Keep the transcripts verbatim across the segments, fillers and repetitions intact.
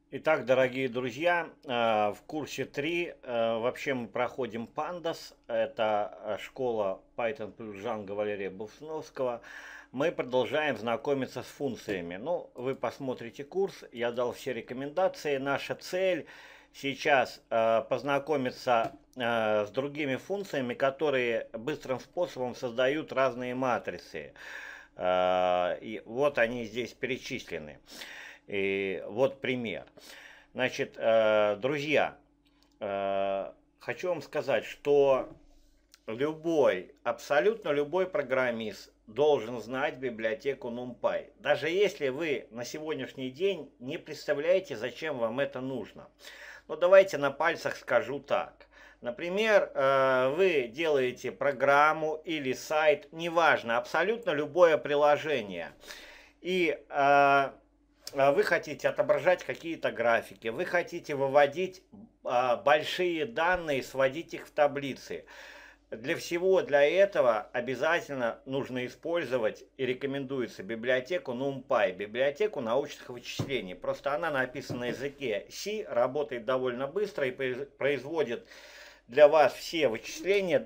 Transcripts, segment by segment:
Итак, дорогие друзья, э, в курсе три э, вообще мы проходим Pandas, это э, школа Python плюс Django Валерия Болсуновского. Мы продолжаем знакомиться с функциями. Ну, вы посмотрите курс, я дал все рекомендации. Наша цель сейчас э, познакомиться э, с другими функциями, которые быстрым способом создают разные матрицы. Э, и вот они здесь перечислены. И вот пример. Значит, э, друзья, э, хочу вам сказать, что любой, абсолютно любой программист должен знать библиотеку NumPy. Даже если вы на сегодняшний день не представляете, зачем вам это нужно. Но давайте на пальцах скажу так. Например, э, вы делаете программу или сайт, неважно, абсолютно любое приложение. И э, вы хотите отображать какие-то графики, вы хотите выводить а, большие данные, сводить их в таблицы. Для всего для этого обязательно нужно использовать и рекомендуется библиотеку NumPy, библиотеку научных вычислений. Просто она написана на языке C, работает довольно быстро и производит для вас все вычисления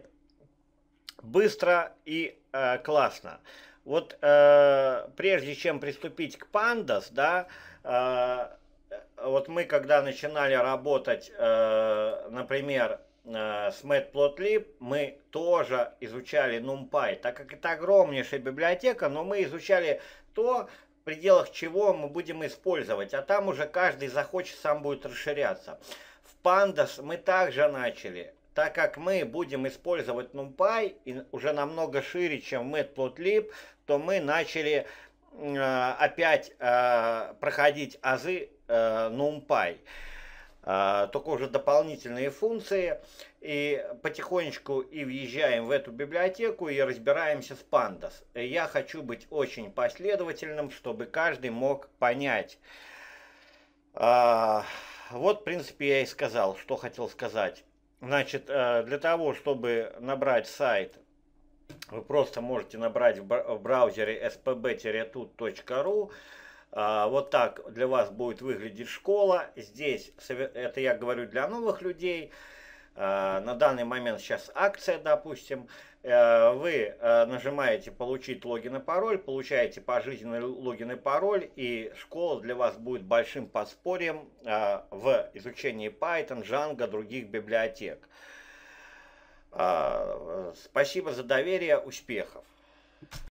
быстро и э, классно. Вот э, прежде чем приступить к Pandas, да, э, вот мы когда начинали работать, э, например, э, с Matplotlib, мы тоже изучали NumPy, так как это огромнейшая библиотека, но мы изучали то, в пределах чего мы будем использовать, а там уже каждый захочет, сам будет расширяться. В Pandas мы также начали. Так как мы будем использовать NumPy и уже намного шире, чем Matplotlib, то мы начали э, опять э, проходить азы э, NumPy. Э, только уже дополнительные функции. И потихонечку и въезжаем в эту библиотеку и разбираемся с Pandas. Я хочу быть очень последовательным, чтобы каждый мог понять. Э, вот, в принципе, я и сказал, что хотел сказать. Значит, для того, чтобы набрать сайт, вы просто можете набрать в браузере эс пи би тут точка ру. Вот так для вас будет выглядеть школа. Здесь, это я говорю для новых людей. На данный момент сейчас акция, допустим. Вы нажимаете «Получить логин и пароль», получаете пожизненный логин и пароль, и школа для вас будет большим подспорьем в изучении Python, Django, других библиотек. Спасибо за доверие, успехов!